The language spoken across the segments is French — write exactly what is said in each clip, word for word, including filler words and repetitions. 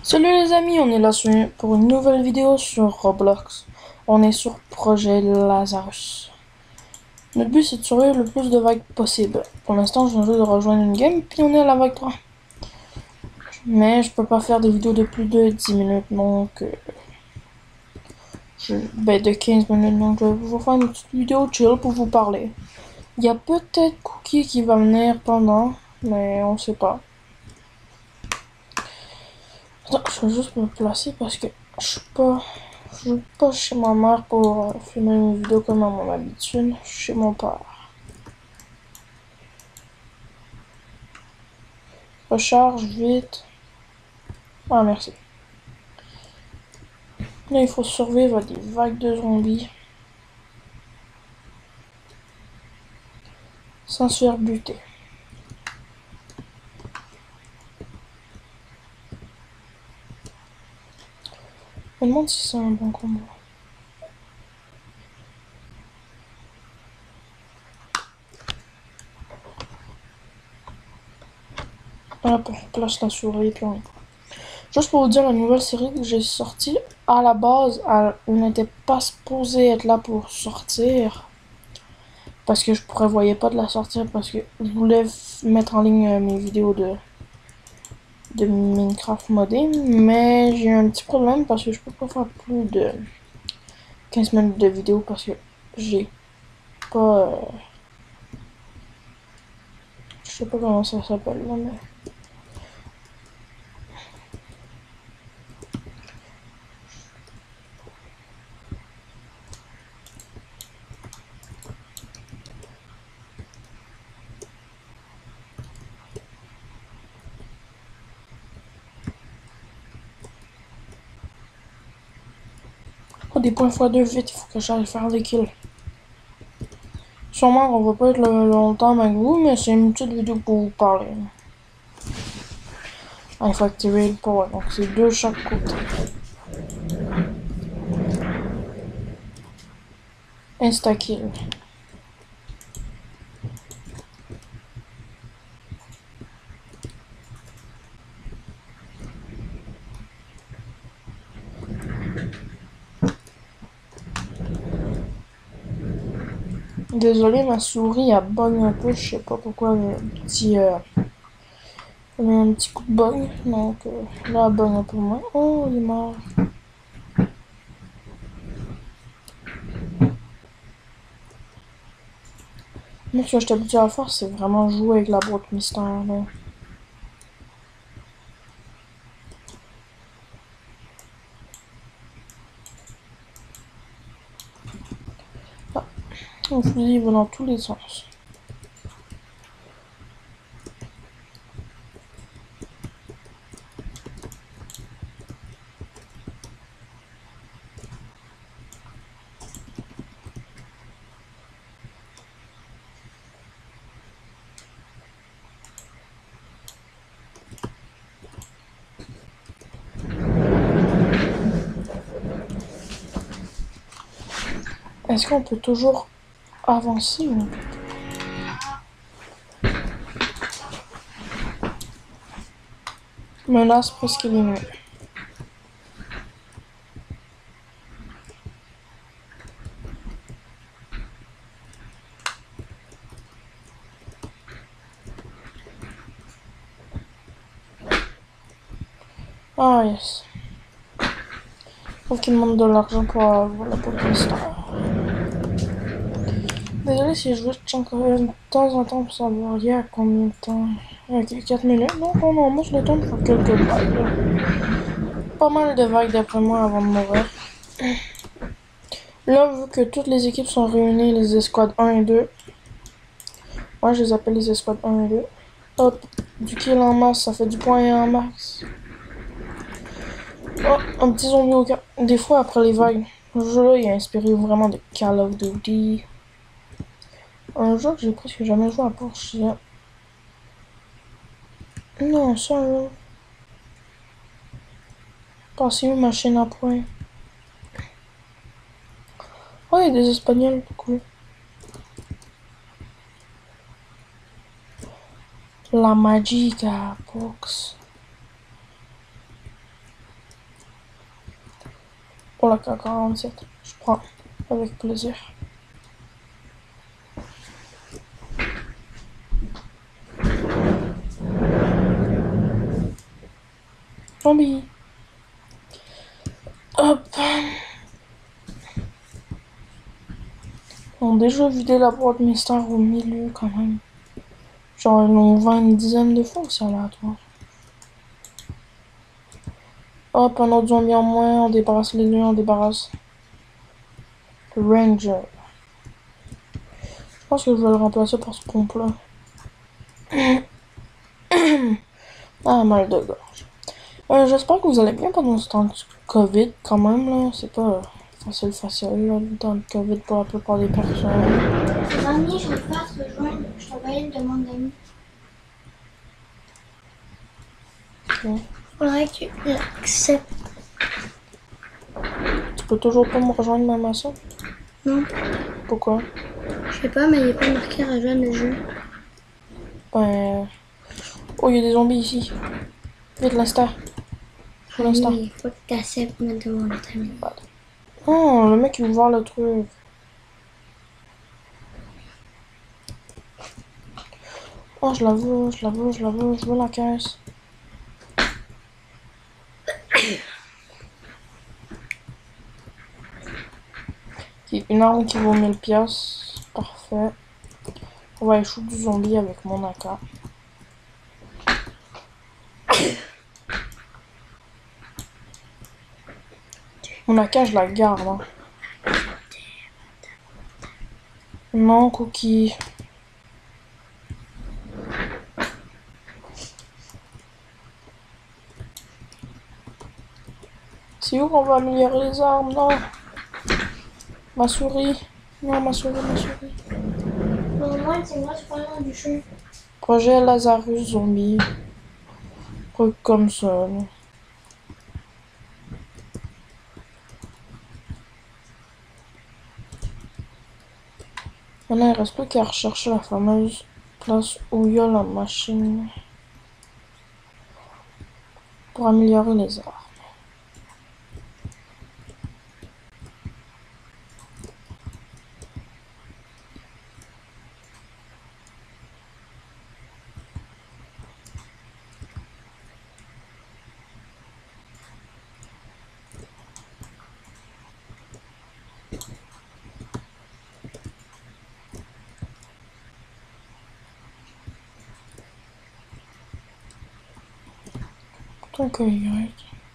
Salut les amis, on est là sur- pour une nouvelle vidéo sur Roblox. On est sur Projet Lazarus. Notre but c'est de survivre le plus de vagues possible. Pour l'instant, je viens juste de rejoindre une game, puis on est à la vague trois. Mais je peux pas faire des vidéos de plus de dix minutes, donc... euh, je, ben de quinze minutes, donc je vais vous faire une petite vidéo chill pour vous parler. Il y a peut-être Cookie qui va venir pendant, mais on sait pas. Attends, je vais juste me placer parce que je suis pas... Je suis pas chez ma mère pour euh, filmer une vidéo comme à mon habitude. Je suis chez mon père. Recharge vite. Ah, merci. Là, il faut survivre à des vagues de zombies. Sans se faire buter. Je me demande si c'est un bon combat. Hop, on place la souris et puis on y va. Juste pour vous dire, la nouvelle série que j'ai sortie, à la base, elle n'était pas supposée être là pour sortir. Parce que je prévoyais pas de la sortir parce que je voulais mettre en ligne euh, mes vidéos de, de Minecraft modé. Mais j'ai eu un petit problème parce que je peux pas faire plus de quinze minutes de vidéo parce que j'ai pas... euh, je sais pas comment ça s'appelle là, mais... Oh, des points fois deux vite, il faut que j'aille faire des kills. Sûrement qu'on va pas être le- longtemps avec vous, mais c'est une petite vidéo pour vous parler. Ah, il faut activer le power, donc c'est deux chaque côté. Insta-kill. Désolé, ma souris a bug un peu, je sais pas pourquoi, il y a un petit, euh, il y a un petit coup de bug, donc euh, là, elle bug un peu moins. Oh, il est mort. Moi, ce que je t'habitue à faire, c'est vraiment jouer avec la boîte mystère, là. Ah, mon fusil va dans tous les sens. Est-ce qu'on peut toujours avancer ou... Menace presque éliminée. Ah, yes. Faut qu'il me demande de l'argent pour avoir la boîte mystère. Désolé si je veux checker de temps en temps pour savoir il y a combien de temps. Ok, quatre minutes, donc on a juste le temps de faire quelques vagues. Là. Pas mal de vagues d'après moi avant de mourir. Là, vu que toutes les équipes sont réunies, les escouades un et deux. Moi, je les appelle les escouades un et deux. Hop, du kill en masse, ça fait du point en max. Oh, un petit zombie au cas. Des fois, après les vagues, ce jeu-là, il a inspiré vraiment de Call of Duty. Un jeu que j'ai presque jamais joué à part chien. Non, ça, là. Passez où ma chaîne à point? Oh, il y a des Espagnols, cool. La Magica Box. Pour la K quarante-sept, je prends avec plaisir. Zombie. Hop. Ils ont déjà vidé la boîte mystère au milieu quand même. Genre ils l'ont ouvert une dizaine de fois, c'est aléatoire. Hop, un autre zombie en moins, on débarrasse les deux, on débarrasse le Ranger. Je pense que je vais le remplacer par ce pompe-là. Ah, mal de gorge. Euh, J'espère que vous allez bien pendant ce temps de Covid quand même, là. C'est pas facile, facile, là, le temps de Covid pour la plupart des personnes. Le dernier, je vais pas te rejoindre, je t'envoie une demande d'amis. Okay. Faudrait que tu l'acceptes. Tu peux toujours pas me rejoindre même à ça? Non, Pourquoi? je sais pas, mais il n'est pas marqué rejoindre le jeu. Ben... Oh, il y a des zombies ici. Vite, l'instant. Pour l'instant. Oui, il faut que tu acceptes ma demande d'amis. Oh, le mec il veut voir le truc. Oh, je la veux, je la veux, je la veux, je veux la caisse. Okay, une arme qui vaut mille piastres. Parfait. On va aller shoot du zombie avec mon A K. Mon A K, je la garde. Hein. Non, Cookie. C'est où qu'on va améliorer les armes? Non. Ma souris. Non, ma souris, ma souris. Non, moi, c'est moi, je parle du jeu. Projet Lazarus Zombie. Truc comme ça. Là. Maintenant, il reste plus qu'à rechercher la fameuse place où il y a la machine pour améliorer les armes. Tant que Y.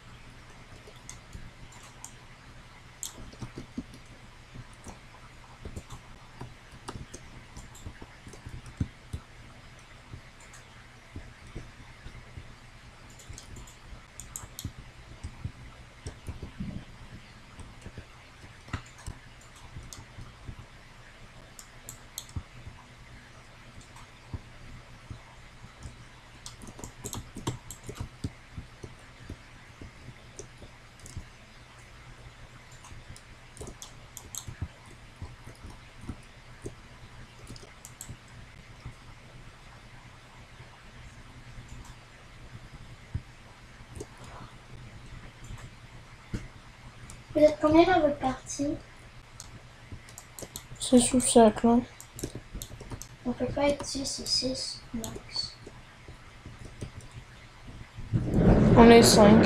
Vous êtes combien dans votre partie? C'est sous sept là. On peut pas être six et six max. On est cinq.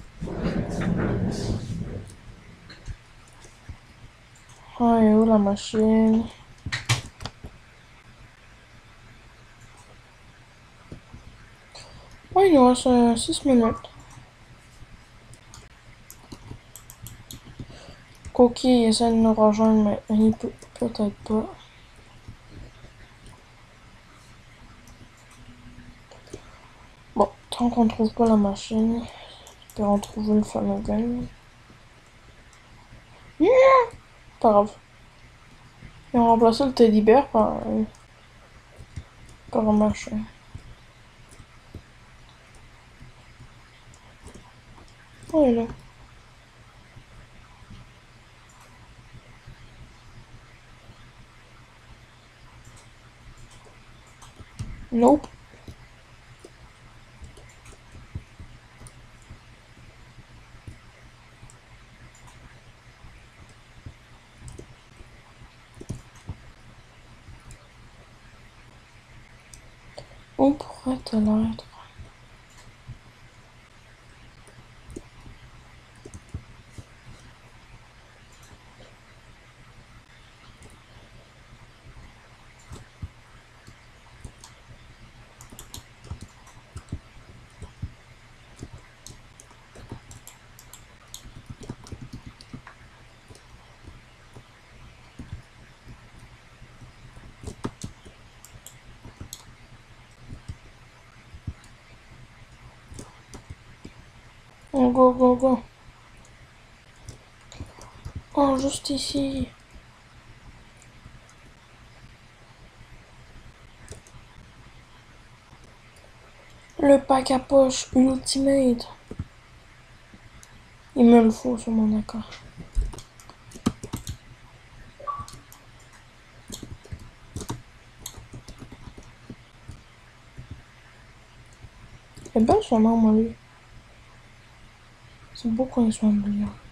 Ah, et où la machine? Oh, il nous reste euh, six minutes. Cookie essaie de nous rejoindre, mais il peut peut-être pas. Bon, tant qu'on trouve pas la machine, espérons trouver le fameux gun. Yeah! Pas grave. Ils ont remplacé le teddy bear par, euh, par un machin. Oh, il est là. Nope. Où pourrait-elle être? Oh, go, go, go. Oh, juste ici. Le pack à poche Ultimate. Il me le faut sur mon accord. C'est belle son arme, lui. C'est beau quand ils sont brillants.